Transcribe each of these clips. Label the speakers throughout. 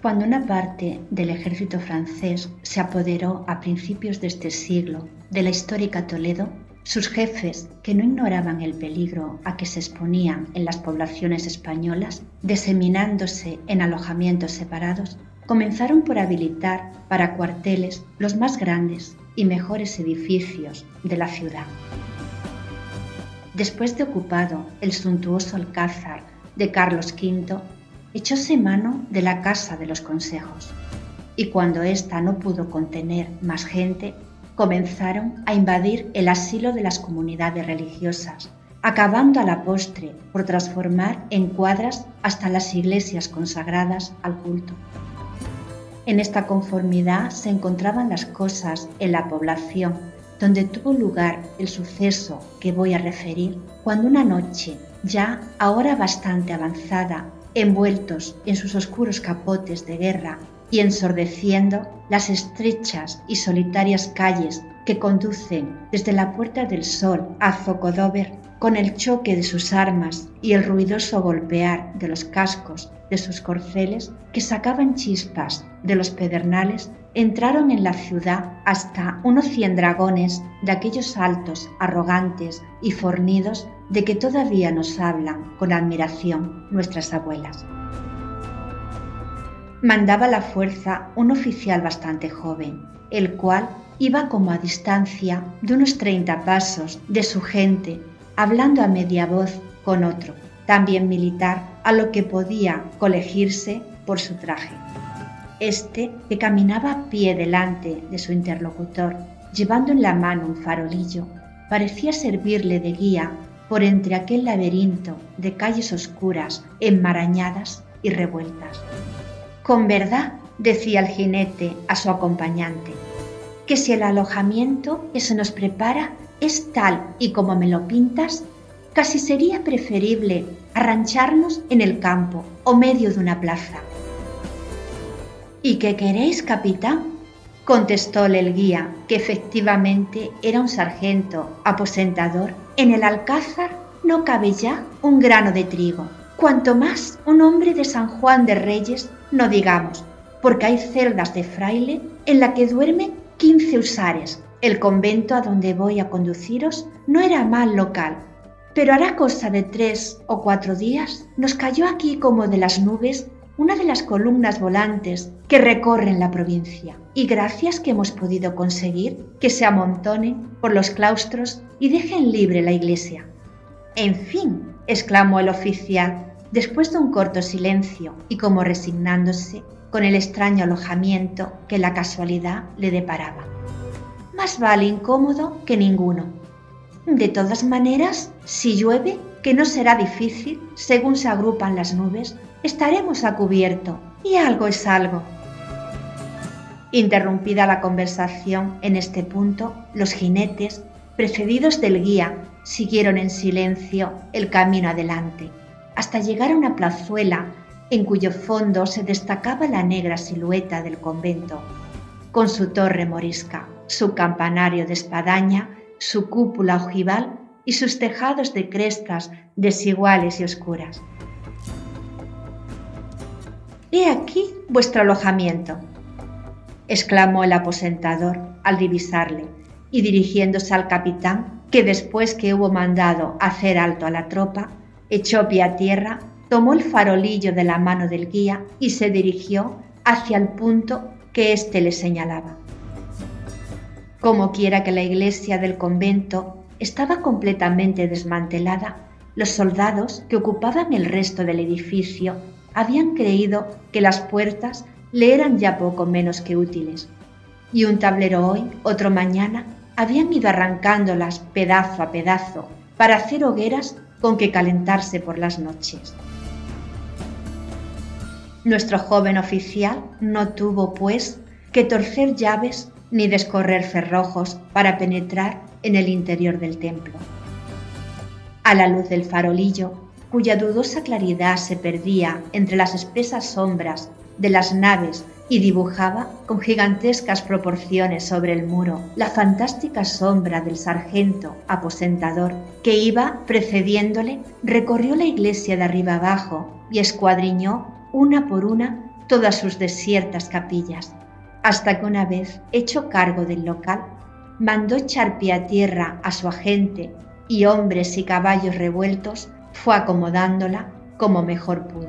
Speaker 1: Cuando una parte del ejército francés se apoderó a principios de este siglo de la histórica Toledo, sus jefes, que no ignoraban el peligro a que se exponían en las poblaciones españolas, diseminándose en alojamientos separados, comenzaron por habilitar para cuarteles los más grandes y mejores edificios de la ciudad. Después de ocupado el suntuoso alcázar de Carlos V, echóse mano de la Casa de los Consejos, y cuando ésta no pudo contener más gente, comenzaron a invadir el asilo de las comunidades religiosas, acabando a la postre por transformar en cuadras hasta las iglesias consagradas al culto. En esta conformidad se encontraban las cosas en la población donde tuvo lugar el suceso que voy a referir, cuando una noche, ya a hora bastante avanzada, envueltos en sus oscuros capotes de guerra y ensordeciendo las estrechas y solitarias calles que conducen desde la Puerta del Sol a Zocodover, con el choque de sus armas y el ruidoso golpear de los cascos de sus corceles que sacaban chispas de los pedernales, entraron en la ciudad hasta unos 100 dragones de aquellos altos, arrogantes y fornidos de que todavía nos hablan con admiración nuestras abuelas. Mandaba la fuerza un oficial bastante joven, el cual iba como a distancia de unos 30 pasos de su gente, hablando a media voz con otro, también militar, a lo que podía colegirse por su traje. Este, que caminaba a pie delante de su interlocutor, llevando en la mano un farolillo, parecía servirle de guía por entre aquel laberinto de calles oscuras, enmarañadas y revueltas. «Con verdad», decía el jinete a su acompañante, «que si el alojamiento que se nos prepara es tal y como me lo pintas, casi sería preferible arrancharnos en el campo o medio de una plaza». «¿Y qué queréis, capitán?», contestóle el guía, que efectivamente era un sargento aposentador. «En el alcázar no cabe ya un grano de trigo, cuanto más un hombre de San Juan de Reyes, no digamos, porque hay celdas de fraile en la que duermen 15 husares. El convento a donde voy a conduciros no era mal local, pero hará cosa de 3 o 4 días nos cayó aquí como de las nubes una de las columnas volantes que recorren la provincia, y gracias que hemos podido conseguir que se amontonen por los claustros y dejen libre la iglesia». «En fin», exclamó el oficial, después de un corto silencio y como resignándose con el extraño alojamiento que la casualidad le deparaba, «más vale incómodo que ninguno. De todas maneras, si llueve, que no será difícil, según se agrupan las nubes, estaremos a cubierto, y algo es algo». Interrumpida la conversación en este punto, los jinetes, precedidos del guía, siguieron en silencio el camino adelante, hasta llegar a una plazuela en cuyo fondo se destacaba la negra silueta del convento, con su torre morisca, su campanario de espadaña, su cúpula ojival y sus tejados de crestas desiguales y oscuras. «He aquí vuestro alojamiento», exclamó el aposentador al divisarle, y dirigiéndose al capitán, que después que hubo mandado hacer alto a la tropa, echó pie a tierra, tomó el farolillo de la mano del guía y se dirigió hacia el punto que éste le señalaba. Como quiera que la iglesia del convento estaba completamente desmantelada, los soldados que ocupaban el resto del edificio habían creído que las puertas le eran ya poco menos que útiles, y un tablero hoy, otro mañana, habían ido arrancándolas pedazo a pedazo para hacer hogueras con que calentarse por las noches. Nuestro joven oficial no tuvo, pues, que torcer llaves ni descorrer cerrojos para penetrar en el interior del templo. A la luz del farolillo, cuya dudosa claridad se perdía entre las espesas sombras de las naves y dibujaba con gigantescas proporciones sobre el muro la fantástica sombra del sargento aposentador que iba precediéndole, recorrió la iglesia de arriba abajo y escuadriñó una por una todas sus desiertas capillas, hasta que una vez, hecho cargo del local, mandó echar pie a tierra a su agente y hombres y caballos revueltos fue acomodándola como mejor pudo.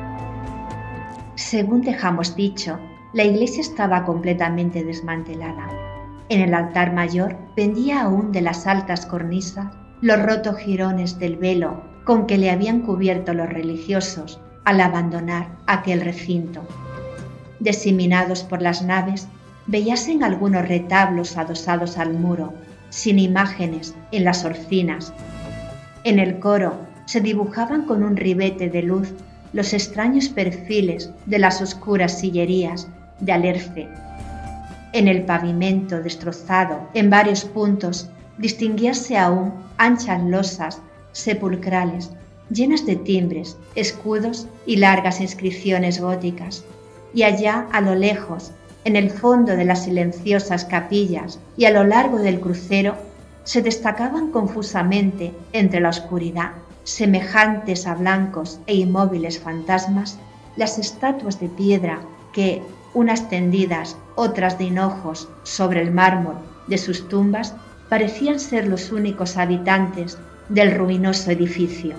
Speaker 1: Según dejamos dicho, la iglesia estaba completamente desmantelada. En el altar mayor pendía aún de las altas cornisas los rotos jirones del velo con que le habían cubierto los religiosos al abandonar aquel recinto. Diseminados por las naves, veíase algunos retablos adosados al muro, sin imágenes en las orcinas. En el coro se dibujaban con un ribete de luz los extraños perfiles de las oscuras sillerías de alerce. En el pavimento destrozado en varios puntos distinguíase aún anchas losas sepulcrales llenas de timbres, escudos y largas inscripciones góticas, y allá a lo lejos, en el fondo de las silenciosas capillas y a lo largo del crucero, se destacaban confusamente entre la oscuridad, semejantes a blancos e inmóviles fantasmas, las estatuas de piedra que, unas tendidas, otras de hinojos sobre el mármol de sus tumbas, parecían ser los únicos habitantes del ruinoso edificio.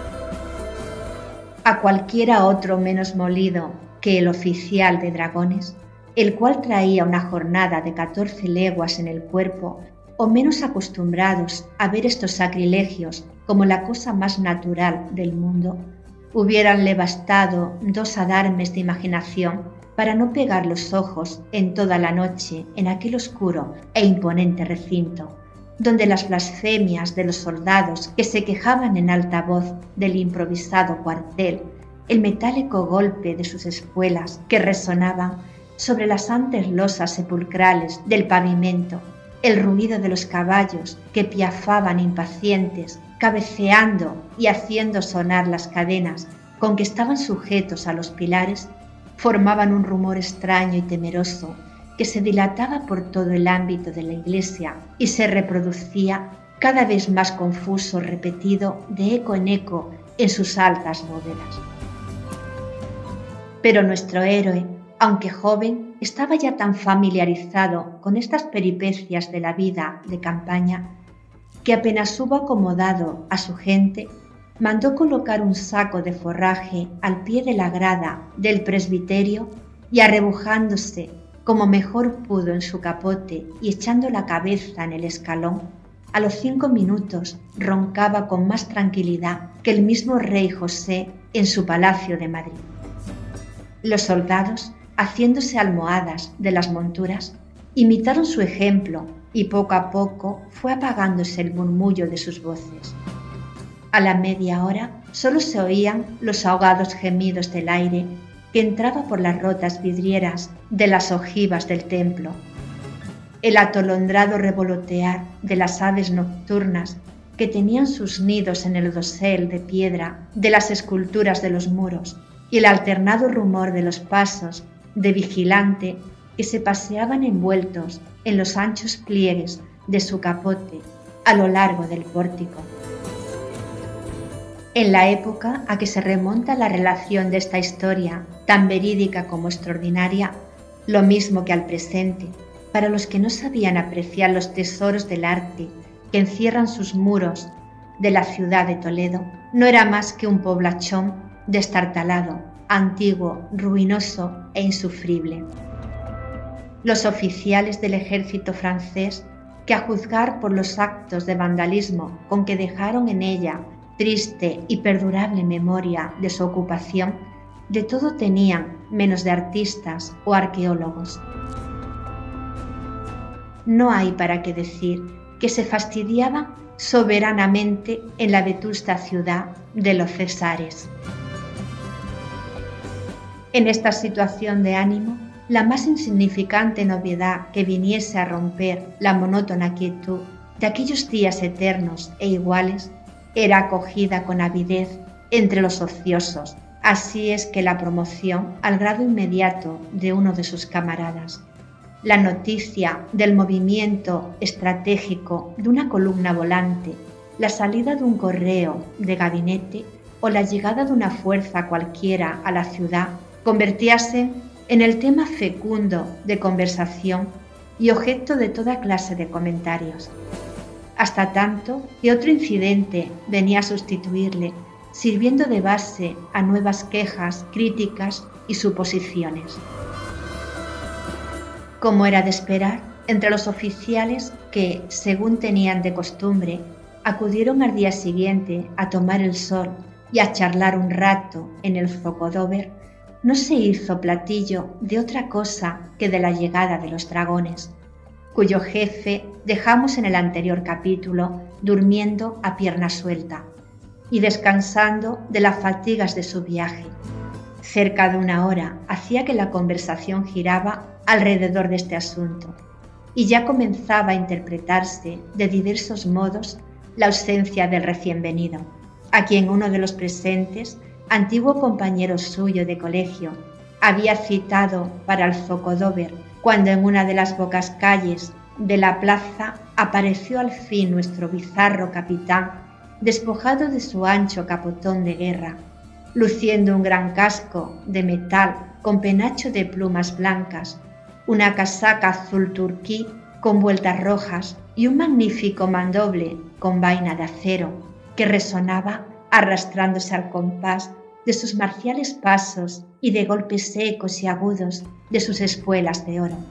Speaker 1: A cualquiera otro menos molido que el oficial de dragones, el cual traía una jornada de 14 leguas en el cuerpo, o menos acostumbrados a ver estos sacrilegios como la cosa más natural del mundo, hubiéranle bastado 2 adarmes de imaginación para no pegar los ojos en toda la noche en aquel oscuro e imponente recinto, donde las blasfemias de los soldados que se quejaban en alta voz del improvisado cuartel, el metálico golpe de sus espuelas que resonaban sobre las antes losas sepulcrales del pavimento, el ruido de los caballos que piafaban impacientes, cabeceando y haciendo sonar las cadenas con que estaban sujetos a los pilares, formaban un rumor extraño y temeroso que se dilataba por todo el ámbito de la iglesia y se reproducía cada vez más confuso, repetido de eco en eco en sus altas bóvedas. Pero nuestro héroe, aunque joven, estaba ya tan familiarizado con estas peripecias de la vida de campaña que apenas hubo acomodado a su gente, mandó colocar un saco de forraje al pie de la grada del presbiterio y, arrebujándose como mejor pudo en su capote y echando la cabeza en el escalón, a los 5 minutos roncaba con más tranquilidad que el mismo rey José en su palacio de Madrid. Los soldados, haciéndose almohadas de las monturas, imitaron su ejemplo y poco a poco fue apagándose el murmullo de sus voces. A la media hora solo se oían los ahogados gemidos del aire que entraba por las rotas vidrieras de las ojivas del templo, el atolondrado revolotear de las aves nocturnas que tenían sus nidos en el dosel de piedra de las esculturas de los muros y el alternado rumor de los pasos de vigilante que se paseaban envueltos en los anchos pliegues de su capote a lo largo del pórtico. En la época a que se remonta la relación de esta historia, tan verídica como extraordinaria, lo mismo que al presente, para los que no sabían apreciar los tesoros del arte que encierran sus muros de la ciudad de Toledo, no era más que un poblachón destartalado, antiguo, ruinoso e insufrible. Los oficiales del ejército francés, que a juzgar por los actos de vandalismo con que dejaron en ella triste y perdurable memoria de su ocupación, de todo tenían menos de artistas o arqueólogos. No hay para qué decir que se fastidiaban soberanamente en la vetusta ciudad de los Césares. En esta situación de ánimo, la más insignificante novedad que viniese a romper la monótona quietud de aquellos días eternos e iguales era acogida con avidez entre los ociosos. Así es que la promoción al grado inmediato de uno de sus camaradas, la noticia del movimiento estratégico de una columna volante, la salida de un correo de gabinete o la llegada de una fuerza cualquiera a la ciudad convertíase en el tema fecundo de conversación y objeto de toda clase de comentarios, hasta tanto que otro incidente venía a sustituirle, sirviendo de base a nuevas quejas, críticas y suposiciones. Como era de esperar, entre los oficiales que, según tenían de costumbre, acudieron al día siguiente a tomar el sol y a charlar un rato en el zocodover, no se hizo platillo de otra cosa que de la llegada de los dragones, cuyo jefe dejamos en el anterior capítulo durmiendo a pierna suelta y descansando de las fatigas de su viaje. Cerca de una hora hacía que la conversación giraba alrededor de este asunto, y ya comenzaba a interpretarse de diversos modos la ausencia del recién venido, a quien uno de los presentes, antiguo compañero suyo de colegio, había citado para el zocodover, cuando en una de las bocas calles de la plaza apareció al fin nuestro bizarro capitán, despojado de su ancho capotón de guerra, luciendo un gran casco de metal con penacho de plumas blancas, una casaca azul turquí con vueltas rojas y un magnífico mandoble con vaina de acero que resonaba arrastrándose al compás de sus marciales pasos y de golpes secos y agudos de sus espuelas de oro.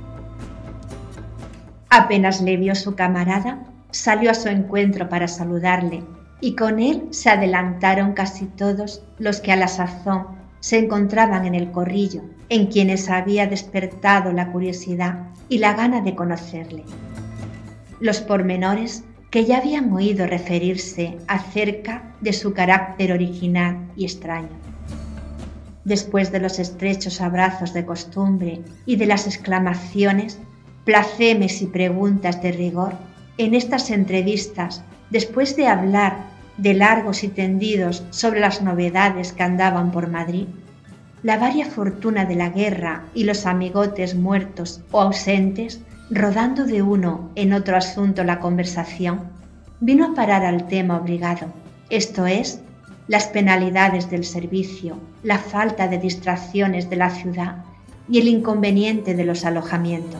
Speaker 1: Apenas le vio su camarada, salió a su encuentro para saludarle, y con él se adelantaron casi todos los que a la sazón se encontraban en el corrillo, en quienes había despertado la curiosidad y la gana de conocerle. Los pormenores que ya habían oído referirse acerca de su carácter original y extraño. Después de los estrechos abrazos de costumbre y de las exclamaciones, placémes y preguntas de rigor, en estas entrevistas, después de hablar de largos y tendidos sobre las novedades que andaban por Madrid, la varia fortuna de la guerra y los amigotes muertos o ausentes, rodando de uno en otro asunto la conversación, vino a parar al tema obligado, esto es, las penalidades del servicio, la falta de distracciones de la ciudad y el inconveniente de los alojamientos.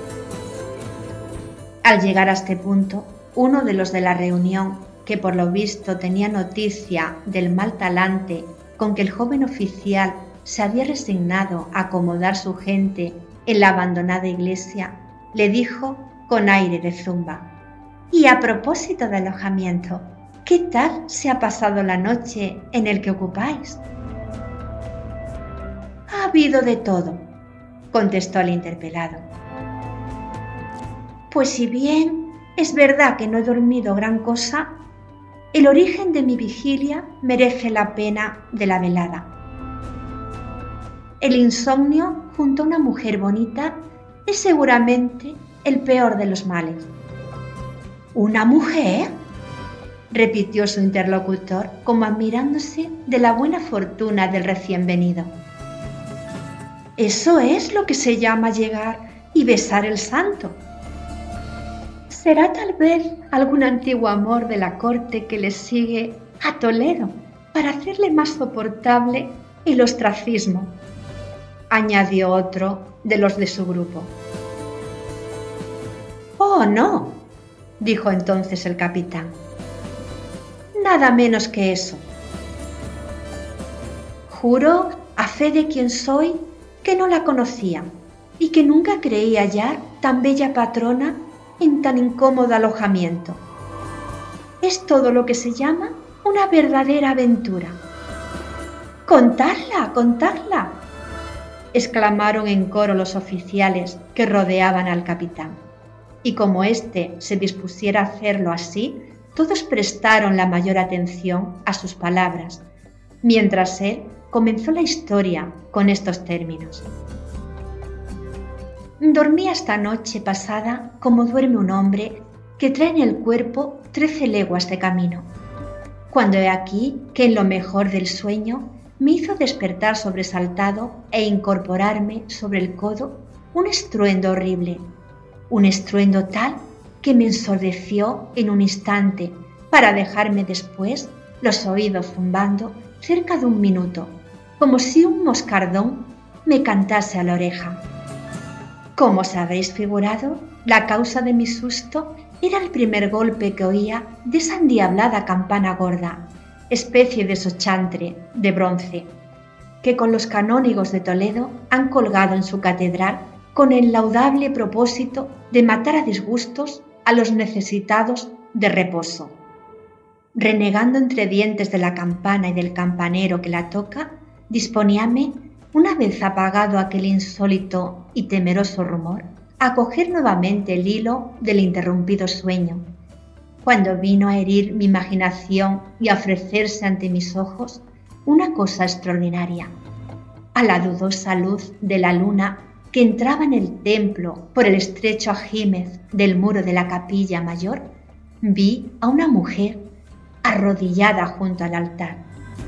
Speaker 1: Al llegar a este punto, uno de los de la reunión, que por lo visto tenía noticia del mal talante con que el joven oficial se había resignado a acomodar su gente en la abandonada iglesia, le dijo con aire de zumba: «Y a propósito de alojamiento, ¿qué tal se ha pasado la noche en el que ocupáis?» «Ha habido de todo», contestó el interpelado. «Pues si bien es verdad que no he dormido gran cosa, el origen de mi vigilia merece la pena de la velada. El insomnio junto a una mujer bonita es seguramente el peor de los males». «¿Una mujer?», repitió su interlocutor como admirándose de la buena fortuna del recién venido. «Eso es lo que se llama llegar y besar el santo. Será tal vez algún antiguo amor de la corte que le sigue a Toledo para hacerle más soportable el ostracismo», añadió otro de los de su grupo. «Oh, no», dijo entonces el capitán. «Nada menos que eso. Juro, a fe de quien soy, que no la conocía y que nunca creí hallar tan bella patrona en tan incómodo alojamiento. Es todo lo que se llama una verdadera aventura». «¡Contadla, contadla!», exclamaron en coro los oficiales que rodeaban al capitán. Y como éste se dispusiera a hacerlo así, todos prestaron la mayor atención a sus palabras, mientras él comenzó la historia con estos términos: «Dormí esta noche pasada como duerme un hombre que trae en el cuerpo 13 leguas de camino, cuando he aquí que en lo mejor del sueño me hizo despertar sobresaltado e incorporarme sobre el codo un estruendo horrible, un estruendo tal que me ensordeció en un instante para dejarme después los oídos zumbando cerca de un minuto, como si un moscardón me cantase a la oreja. Como os habréis figurado, la causa de mi susto era el primer golpe que oía de esa endiablada campana gorda, especie de sochantre de bronce, que con los canónigos de Toledo han colgado en su catedral con el laudable propósito de matar a disgustos a los necesitados de reposo. Renegando entre dientes de la campana y del campanero que la toca, disponíame, una vez apagado aquel insólito y temeroso rumor, a coger nuevamente el hilo del interrumpido sueño, cuando vino a herir mi imaginación y a ofrecerse ante mis ojos una cosa extraordinaria. A la dudosa luz de la luna que entraba en el templo por el estrecho ajímez del muro de la capilla mayor, vi a una mujer arrodillada junto al altar.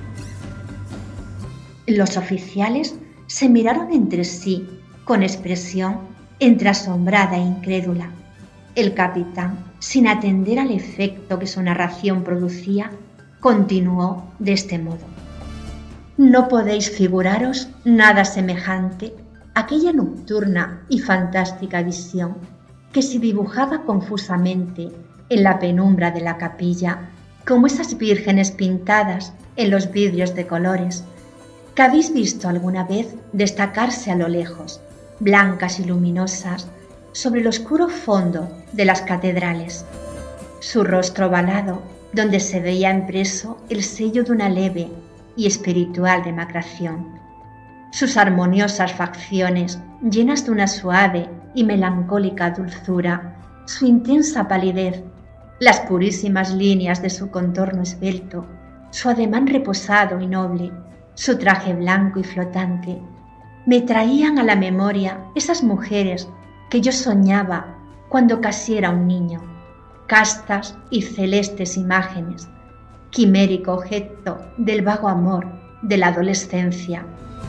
Speaker 1: Los oficiales se miraron entre sí con expresión entre asombrada e incrédula. El capitán, sin atender al efecto que su narración producía, continuó de este modo. No podéis figuraros nada semejante a aquella nocturna y fantástica visión que se dibujaba confusamente en la penumbra de la capilla, como esas vírgenes pintadas en los vidrios de colores que habéis visto alguna vez destacarse a lo lejos, blancas y luminosas, sobre el oscuro fondo de las catedrales. Su rostro ovalado, donde se veía impreso el sello de una leve y espiritual demacración. Sus armoniosas facciones, llenas de una suave y melancólica dulzura, su intensa palidez, las purísimas líneas de su contorno esbelto, su ademán reposado y noble, su traje blanco y flotante, me traían a la memoria esas mujeres que yo soñaba cuando casi era un niño, castas y celestes imágenes, quimérico objeto del vago amor de la adolescencia.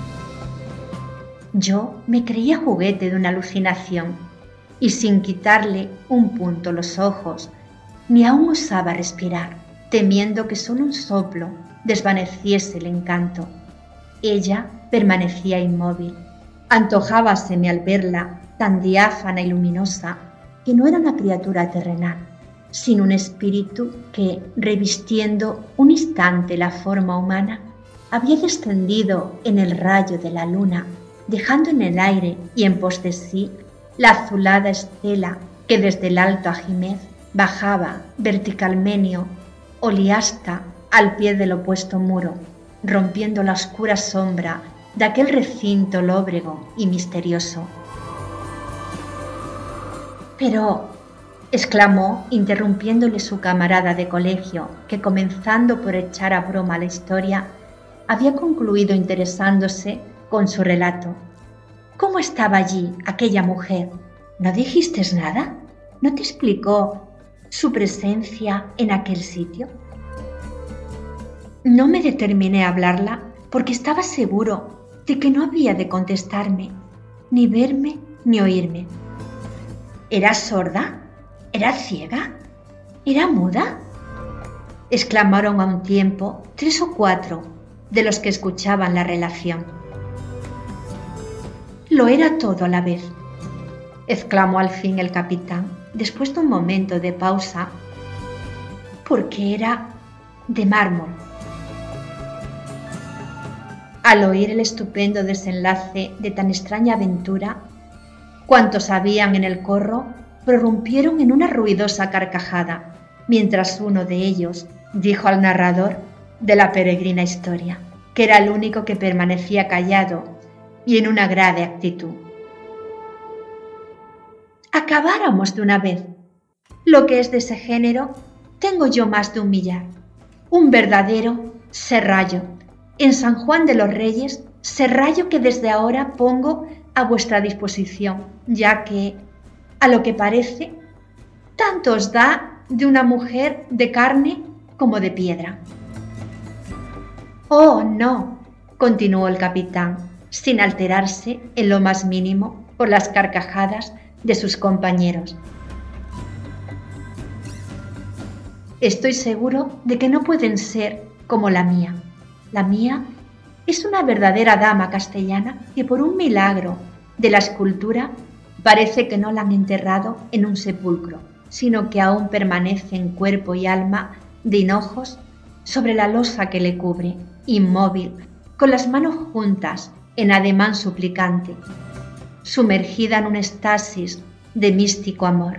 Speaker 1: Yo me creía juguete de una alucinación y sin quitarle un punto los ojos, ni aún osaba respirar, temiendo que solo un soplo desvaneciese el encanto. Ella permanecía inmóvil. Antojábaseme al verla tan diáfana y luminosa que no era una criatura terrenal, sino un espíritu que, revistiendo un instante la forma humana, había descendido en el rayo de la luna, dejando en el aire y en pos de sí la azulada estela que desde el alto Ajímez bajaba verticalmente oliasta al pie del opuesto muro, rompiendo la oscura sombra de aquel recinto lóbrego y misterioso. Pero, exclamó, interrumpiéndole su camarada de colegio, que comenzando por echar a broma la historia, había concluido interesándose con su relato. ¿Cómo estaba allí aquella mujer? ¿No dijiste nada? ¿No te explicó su presencia en aquel sitio? No me determiné a hablarla porque estaba seguro de que no había de contestarme, ni verme ni oírme. ¿Era sorda? ¿Era ciega? ¿Era muda? Exclamaron a un tiempo 3 o 4 de los que escuchaban la relación. Lo era todo a la vez, exclamó al fin el capitán, después de un momento de pausa, porque era de mármol. Al oír el estupendo desenlace de tan extraña aventura, cuantos habían en el corro prorrumpieron en una ruidosa carcajada, mientras uno de ellos dijo al narrador de la peregrina historia, que era el único que permanecía callado y en una grave actitud. Acabáramos de una vez. Lo que es de ese género, tengo yo más de un millar. Un verdadero serrallo. En San Juan de los Reyes, serrallo que desde ahora pongo a vuestra disposición, ya que, a lo que parece, tanto os da de una mujer de carne como de piedra. Oh, no, continuó el capitán, sin alterarse en lo más mínimo por las carcajadas de sus compañeros. Estoy seguro de que no pueden ser como la mía. La mía es una verdadera dama castellana que por un milagro de la escultura parece que no la han enterrado en un sepulcro, sino que aún permanece en cuerpo y alma de hinojos sobre la losa que le cubre, inmóvil, con las manos juntas en ademán suplicante, sumergida en un éxtasis de místico amor.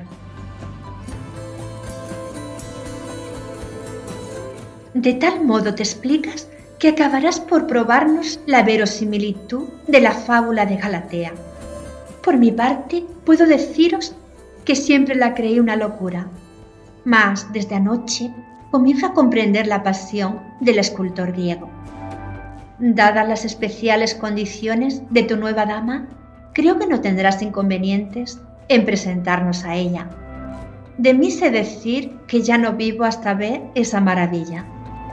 Speaker 1: De tal modo te explicas que acabarás por probarnos la verosimilitud de la fábula de Galatea. Por mi parte, puedo deciros que siempre la creí una locura, mas desde anoche comienzo a comprender la pasión del escultor griego. Dadas las especiales condiciones de tu nueva dama, creo que no tendrás inconvenientes en presentarnos a ella. De mí sé decir que ya no vivo hasta ver esa maravilla.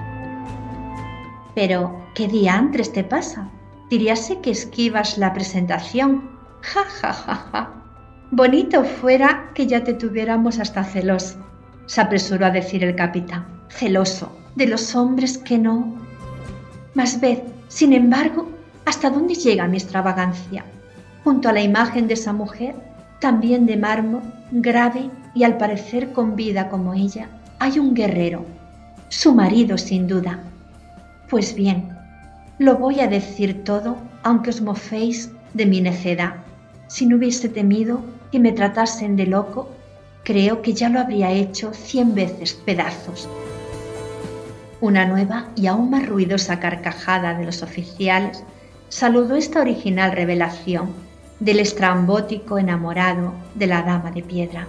Speaker 1: Pero, ¿qué diantres te pasa? Diríase que esquivas la presentación. Ja, ja, ja, ja. Bonito fuera que ya te tuviéramos hasta celoso, se apresuró a decir el capitán. Celoso de los hombres que no. Mas ved, sin embargo, hasta dónde llega mi extravagancia. Junto a la imagen de esa mujer, también de mármol, grave y al parecer con vida como ella, hay un guerrero, su marido sin duda. Pues bien, lo voy a decir todo, aunque os moféis de mi necedad. Si no hubiese temido que me tratasen de loco, creo que ya lo habría hecho 100 veces pedazos. Una nueva y aún más ruidosa carcajada de los oficiales saludó esta original revelación del estrambótico enamorado de la dama de piedra.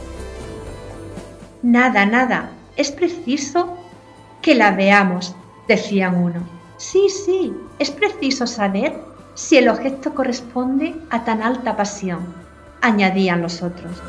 Speaker 1: Nada, nada, es preciso que la veamos, decían uno. Sí, sí, es preciso saber si el objeto corresponde a tan alta pasión, añadían los otros.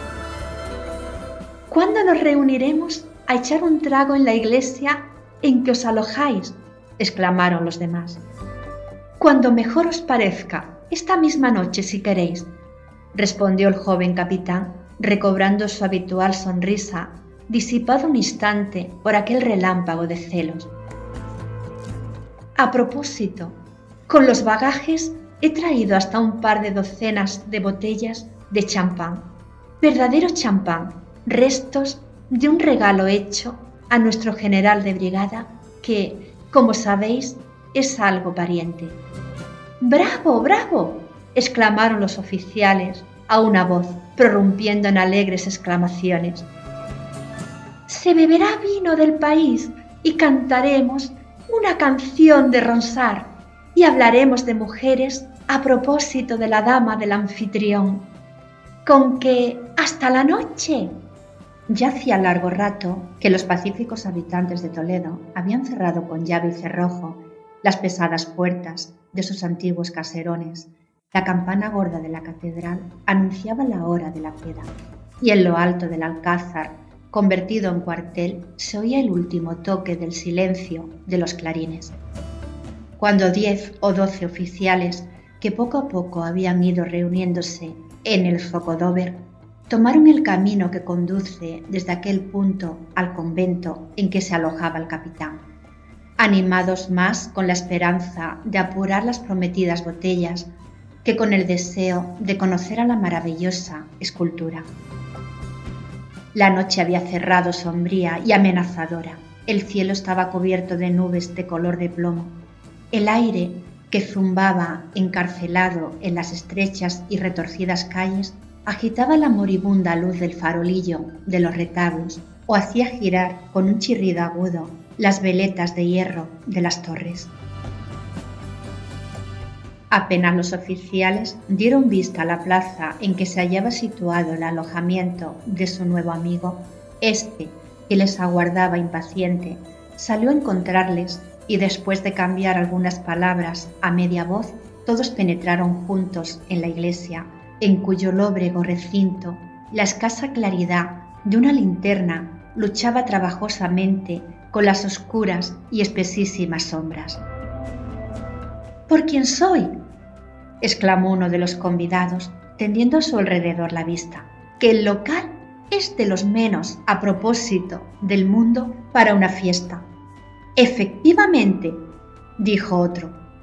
Speaker 1: ¿Cuándo nos reuniremos a echar un trago en la iglesia en que os alojáis? Exclamaron los demás. Cuando mejor os parezca, esta misma noche si queréis, respondió el joven capitán, recobrando su habitual sonrisa, disipado un instante por aquel relámpago de celos. A propósito, con los bagajes he traído hasta un par de docenas de botellas de champán, verdadero champán, restos de un regalo hecho a nuestro general de brigada que, como sabéis, es algo pariente. ¡Bravo, bravo!, exclamaron los oficiales a una voz, prorrumpiendo en alegres exclamaciones. Se beberá vino del país y cantaremos una canción de Ronsard y hablaremos de mujeres a propósito de la dama del anfitrión. Con que hasta la noche. Ya hacía largo rato que los pacíficos habitantes de Toledo habían cerrado con llave y cerrojo las pesadas puertas de sus antiguos caserones. La campana gorda de la catedral anunciaba la hora de la piedad, y en lo alto del alcázar, convertido en cuartel, se oía el último toque del silencio de los clarines. Cuando 10 o 12 oficiales, que poco a poco habían ido reuniéndose en el Zocodover, tomaron el camino que conduce desde aquel punto al convento en que se alojaba el capitán, animados más con la esperanza de apurar las prometidas botellas que con el deseo de conocer a la maravillosa escultura. La noche había cerrado sombría y amenazadora. El cielo estaba cubierto de nubes de color de plomo. El aire, que zumbaba encarcelado en las estrechas y retorcidas calles, agitaba la moribunda luz del farolillo de los retablos o hacía girar con un chirrido agudo las veletas de hierro de las torres. Apenas los oficiales dieron vista a la plaza en que se hallaba situado el alojamiento de su nuevo amigo, este, que les aguardaba impaciente, salió a encontrarles y después de cambiar algunas palabras a media voz, todos penetraron juntos en la iglesia, en cuyo lóbrego recinto la escasa claridad de una linterna luchaba trabajosamente con las oscuras y espesísimas sombras. «¿Por quién soy?», exclamó uno de los convidados, tendiendo a su alrededor la vista, que el local es de los menos a propósito del mundo para una fiesta. «Efectivamente», dijo otro,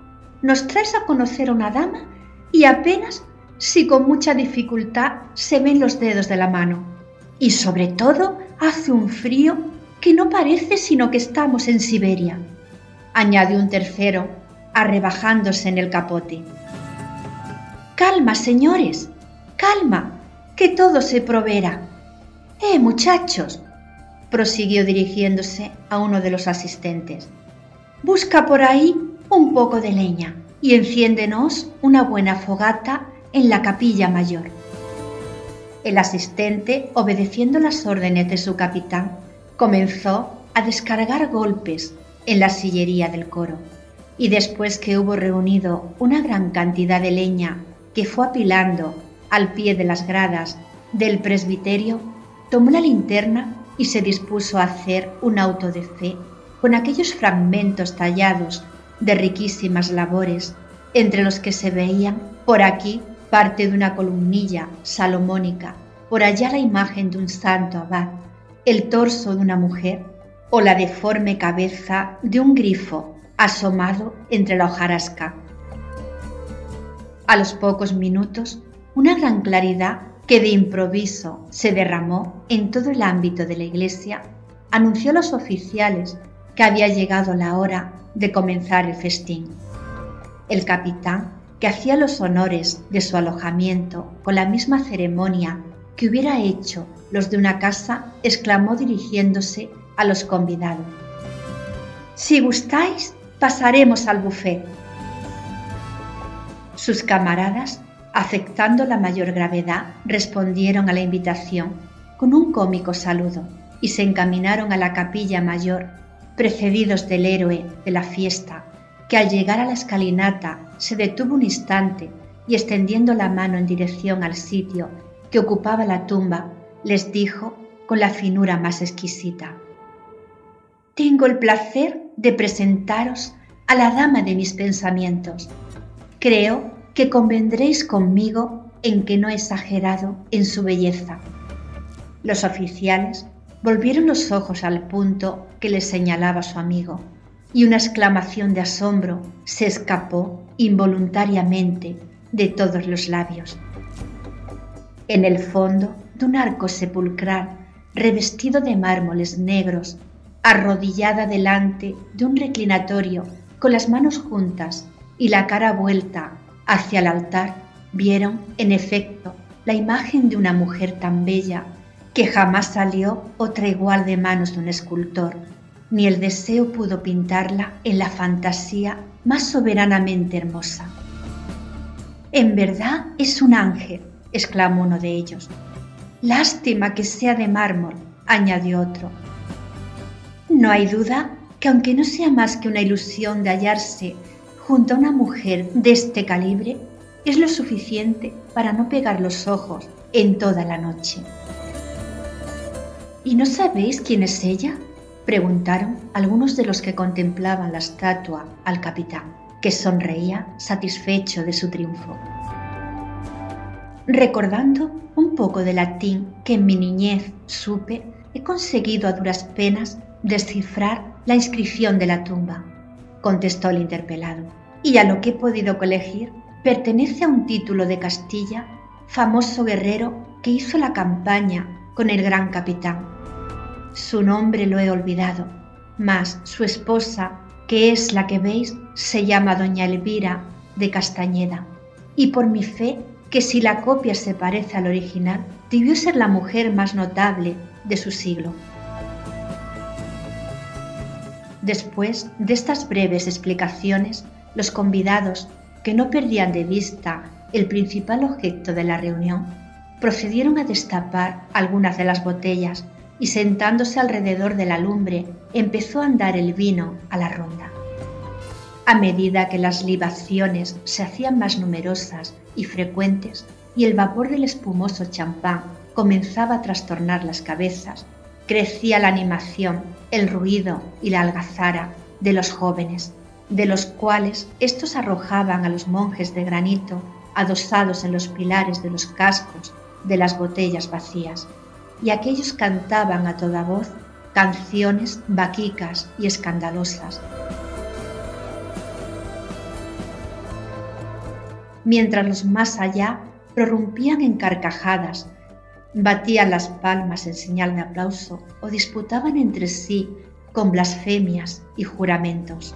Speaker 1: nos traes a conocer a una dama y apenas, si con mucha dificultad, se ven los dedos de la mano. Y sobre todo hace un frío que no parece sino que estamos en Siberia», añadió un tercero, arrebajándose en el capote. «Calma, señores, calma, que todo se proveerá. Muchachos», prosiguió dirigiéndose a uno de los asistentes, «busca por ahí un poco de leña y enciéndenos una buena fogata en la capilla mayor». El asistente, obedeciendo las órdenes de su capitán, comenzó a descargar golpes en la sillería del coro, y después que hubo reunido una gran cantidad de leña que fue apilando al pie de las gradas del presbiterio, tomó la linterna y se dispuso a hacer un auto de fe con aquellos fragmentos tallados de riquísimas labores, entre los que se veían por aquí parte de una columnilla salomónica, por allá la imagen de un santo abad, el torso de una mujer o la deforme cabeza de un grifo asomado entre la hojarasca. A los pocos minutos, una gran claridad que de improviso se derramó en todo el ámbito de la iglesia anunció a los oficiales que había llegado la hora de comenzar el festín. El capitán, que hacía los honores de su alojamiento con la misma ceremonia que hubiera hecho los de una casa, exclamó dirigiéndose a los convidados: «Si gustáis, pasaremos al buffet». Sus camaradas, afectando la mayor gravedad, respondieron a la invitación con un cómico saludo y se encaminaron a la capilla mayor, precedidos del héroe de la fiesta, que al llegar a la escalinata se detuvo un instante y, extendiendo la mano en dirección al sitio que ocupaba la tumba, les dijo con la finura más exquisita: «Tengo el placer de presentaros a la dama de mis pensamientos. Creo que convendréis conmigo en que no he exagerado en su belleza». Los oficiales volvieron los ojos al punto que les señalaba su amigo, y una exclamación de asombro se escapó involuntariamente de todos los labios. En el fondo de un arco sepulcral revestido de mármoles negros, arrodillada delante de un reclinatorio con las manos juntas y la cara vuelta hacia el altar, vieron, en efecto, la imagen de una mujer tan bella que jamás salió otra igual de manos de un escultor, ni el deseo pudo pintarla en la fantasía más soberanamente hermosa. «En verdad es un ángel», exclamó uno de ellos. «Lástima que sea de mármol», añadió otro. «No hay duda que, aunque no sea más que una ilusión de hallarse junto a una mujer de este calibre, es lo suficiente para no pegar los ojos en toda la noche». «¿Y no sabéis quién es ella?», preguntaron algunos de los que contemplaban la estatua al capitán, que sonreía satisfecho de su triunfo. «Recordando un poco de latín que en mi niñez supe, he conseguido a duras penas descifrar la inscripción de la tumba», contestó el interpelado, «y a lo que he podido colegir, pertenece a un título de Castilla, famoso guerrero que hizo la campaña con el gran capitán. Su nombre lo he olvidado, mas su esposa, que es la que veis, se llama doña Elvira de Castañeda, y por mi fe que si la copia se parece al original, debió ser la mujer más notable de su siglo». Después de estas breves explicaciones, los convidados, que no perdían de vista el principal objeto de la reunión, procedieron a destapar algunas de las botellas y, sentándose alrededor de la lumbre, empezó a andar el vino a la ronda. A medida que las libaciones se hacían más numerosas y frecuentes y el vapor del espumoso champán comenzaba a trastornar las cabezas, crecía la animación, el ruido y la algazara de los jóvenes, de los cuales estos arrojaban a los monjes de granito adosados en los pilares de los cascos de las botellas vacías, y aquellos cantaban a toda voz canciones baquicas y escandalosas. mientras los más allá prorrumpían en carcajadas, batían las palmas en señal de aplauso o disputaban entre sí con blasfemias y juramentos.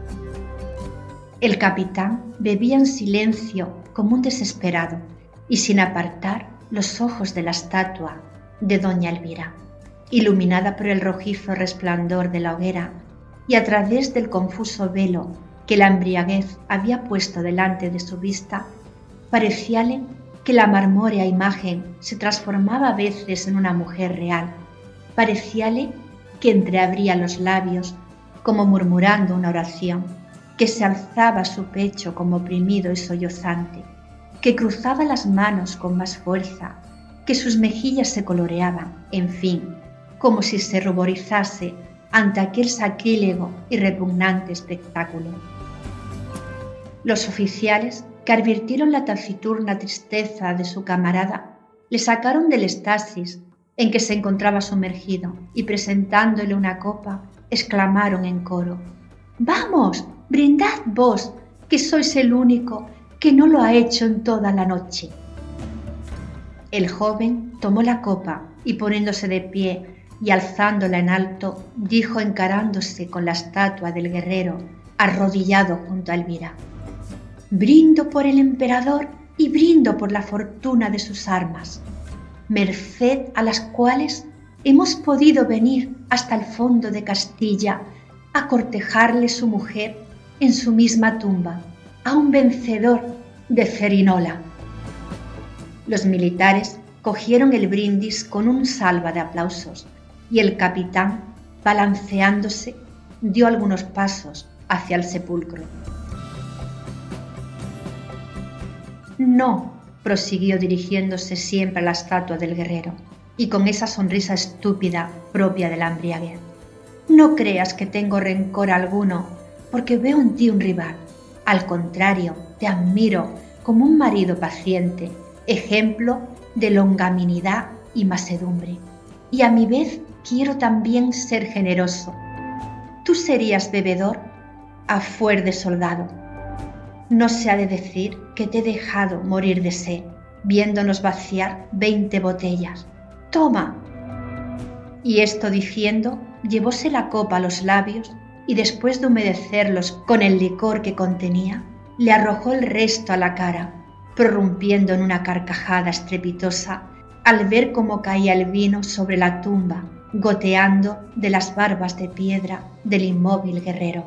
Speaker 1: El capitán bebía en silencio como un desesperado y sin apartar los ojos de la estatua de doña Elvira, iluminada por el rojizo resplandor de la hoguera y a través del confuso velo que la embriaguez había puesto delante de su vista, parecíale que la marmórea imagen se transformaba a veces en una mujer real, parecíale que entreabría los labios como murmurando una oración, que se alzaba a su pecho como oprimido y sollozante, que cruzaba las manos con más fuerza, que sus mejillas se coloreaban, en fin, como si se ruborizase ante aquel sacrílego y repugnante espectáculo. Los oficiales, que advirtieron la taciturna tristeza de su camarada, le sacaron del estasis en que se encontraba sumergido y presentándole una copa, exclamaron en coro: «¡Vamos, brindad vos, que sois el único que no lo ha hecho en toda la noche!». El joven tomó la copa y poniéndose de pie y alzándola en alto, dijo encarándose con la estatua del guerrero arrodillado junto a Elvira: «Brindo por el emperador y brindo por la fortuna de sus armas, merced a las cuales hemos podido venir hasta el fondo de Castilla a cortejarle su mujer en su misma tumba, a un vencedor de Cerinola». Los militares cogieron el brindis con un salva de aplausos y el capitán, balanceándose, dio algunos pasos hacia el sepulcro. «No», prosiguió dirigiéndose siempre a la estatua del guerrero y con esa sonrisa estúpida propia de la embriaguez, «no creas que tengo rencor alguno porque veo en ti un rival. Al contrario, te admiro como un marido paciente, ejemplo de longanimidad y mansedumbre. Y a mi vez quiero también ser generoso. Tú serías bebedor a fuer de soldado. No se ha de decir que te he dejado morir de sed, viéndonos vaciar 20 botellas. ¡Toma!». Y esto diciendo, llevóse la copa a los labios y después de humedecerlos con el licor que contenía, le arrojó el resto a la cara, prorrumpiendo en una carcajada estrepitosa al ver cómo caía el vino sobre la tumba, goteando de las barbas de piedra del inmóvil guerrero.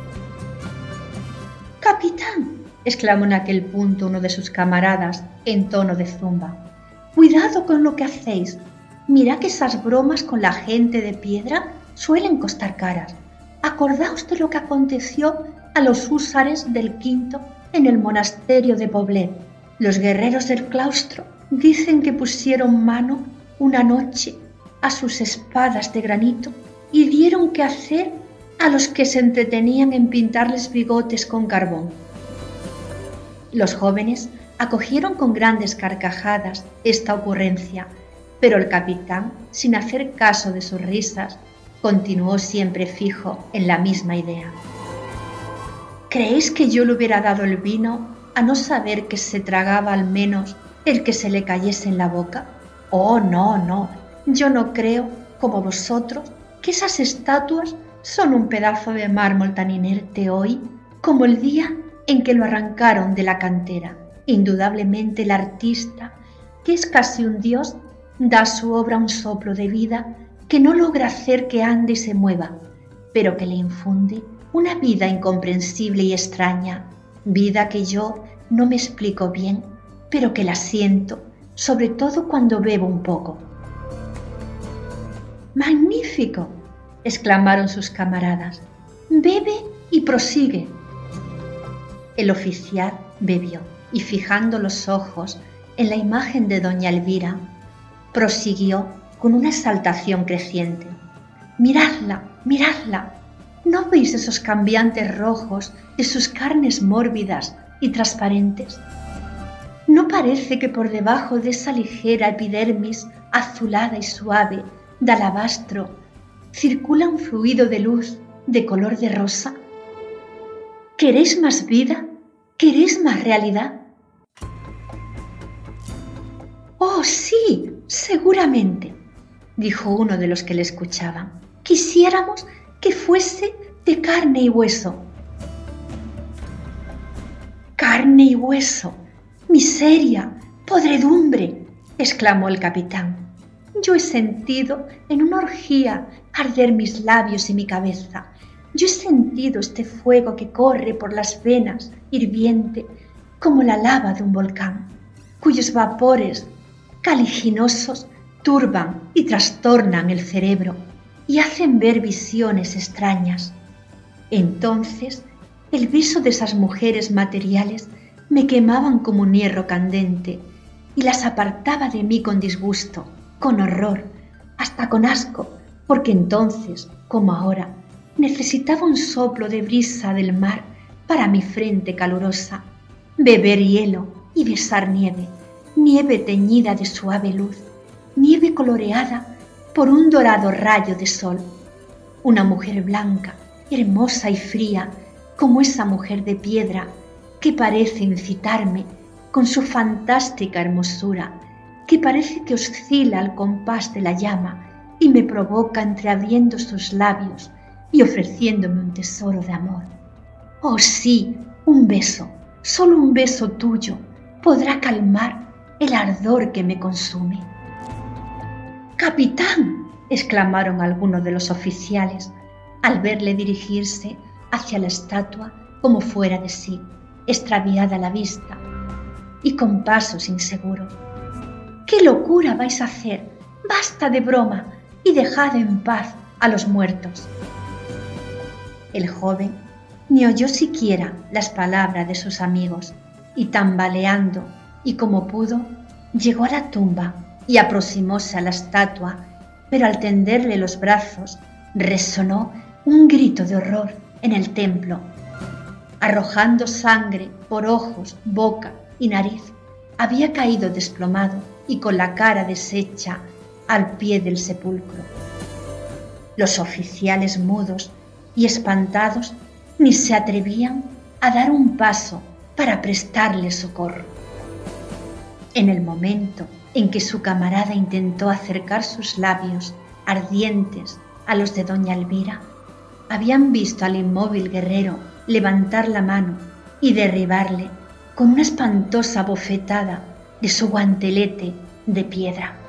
Speaker 1: «¡Capitán!», exclamó en aquel punto uno de sus camaradas en tono de zumba. «Cuidado con lo que hacéis. Mirad que esas bromas con la gente de piedra suelen costar caras. Acordaos de lo que aconteció a los húsares del Quinto en el monasterio de Poblet. Los guerreros del claustro dicen que pusieron mano una noche a sus espadas de granito y dieron que hacer a los que se entretenían en pintarles bigotes con carbón». Los jóvenes acogieron con grandes carcajadas esta ocurrencia, pero el capitán, sin hacer caso de sus risas, continuó siempre fijo en la misma idea. «¿Creéis que yo le hubiera dado el vino a no saber que se tragaba al menos el que se le cayese en la boca? Oh, no, no, yo no creo, como vosotros, que esas estatuas son un pedazo de mármol tan inerte hoy como el día en que lo arrancaron de la cantera. Indudablemente el artista, que es casi un dios, da a su obra un soplo de vida que no logra hacer que ande y se mueva, pero que le infunde una vida incomprensible y extraña, vida que yo no me explico bien, pero que la siento, sobre todo cuando bebo un poco». «¡Magnífico!», exclamaron sus camaradas. «Bebe y prosigue». El oficial bebió y fijando los ojos en la imagen de doña Elvira, prosiguió con una exaltación creciente: «Miradla, miradla. ¿No veis esos cambiantes rojos de sus carnes mórbidas y transparentes? ¿No parece que por debajo de esa ligera epidermis azulada y suave de alabastro circula un fluido de luz de color de rosa? ¿Queréis más vida? ¿Queréis más realidad? sí, seguramente, dijo uno de los que le escuchaban. Quisiéramos que fuese de carne y hueso. Carne y hueso, miseria, podredumbre, exclamó el capitán. Yo he sentido en una orgía arder mis labios y mi cabeza. Yo he sentido este fuego que corre por las venas, hirviente, como la lava de un volcán, cuyos vapores caliginosos turban y trastornan el cerebro y hacen ver visiones extrañas. Entonces, el beso de esas mujeres materiales me quemaban como un hierro candente y las apartaba de mí con disgusto, con horror, hasta con asco, porque entonces, como ahora, necesitaba un soplo de brisa del mar para mi frente calurosa, beber hielo y besar nieve, nieve teñida de suave luz, nieve coloreada por un dorado rayo de sol. Una mujer blanca, hermosa y fría, como esa mujer de piedra que parece incitarme con su fantástica hermosura, que parece que oscila al compás de la llama y me provoca entreabriendo sus labios y ofreciéndome un tesoro de amor. Oh sí, un beso, solo un beso tuyo podrá calmar el ardor que me consume. ¡Capitán!, exclamaron algunos de los oficiales al verle dirigirse hacia la estatua como fuera de sí, extraviada la vista y con pasos inseguros. ¿Qué locura vais a hacer? Basta de broma y dejad en paz a los muertos. El joven ni oyó siquiera las palabras de sus amigos y tambaleando y como pudo, llegó a la tumba y aproximóse a la estatua, pero al tenderle los brazos resonó un grito de horror en el templo. Arrojando sangre por ojos, boca y nariz, había caído desplomado y con la cara deshecha al pie del sepulcro. Los oficiales mudos y espantados ni se atrevían a dar un paso para prestarle socorro. En el momento en que su camarada intentó acercar sus labios ardientes a los de doña Elvira, habían visto al inmóvil guerrero levantar la mano y derribarle con una espantosa bofetada de su guantelete de piedra.